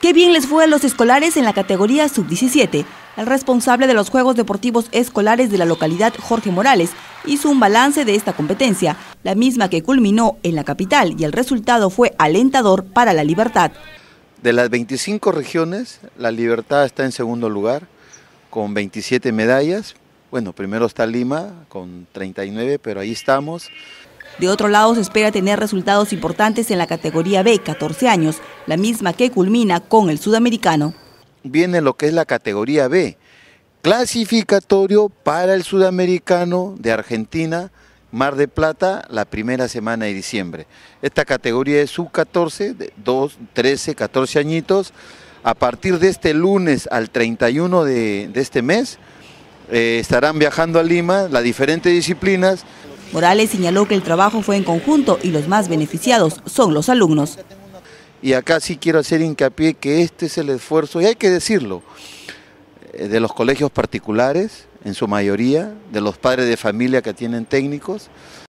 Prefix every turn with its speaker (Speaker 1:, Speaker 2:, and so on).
Speaker 1: Qué bien les fue a los escolares en la categoría sub-17. El responsable de los Juegos Deportivos Escolares de la localidad, Jorge Morales, hizo un balance de esta competencia, la misma que culminó en la capital, y el resultado fue alentador para La Libertad.
Speaker 2: De las 25 regiones, La Libertad está en segundo lugar, con 27 medallas. Bueno, primero está Lima, con 39, pero ahí estamos.
Speaker 1: De otro lado, se espera tener resultados importantes en la categoría B, 14 años, la misma que culmina con el sudamericano.
Speaker 2: Viene lo que es la categoría B, clasificatorio para el sudamericano de Argentina, Mar de Plata, la primera semana de diciembre. Esta categoría es sub-14, de 2, 13, 14 añitos. A partir de este lunes al 31 de este mes, estarán viajando a Lima las diferentes disciplinas.
Speaker 1: Morales señaló que el trabajo fue en conjunto y los más beneficiados son los alumnos.
Speaker 2: Y acá sí quiero hacer hincapié que este es el esfuerzo, y hay que decirlo, de los colegios particulares, en su mayoría, de los padres de familia que tienen técnicos,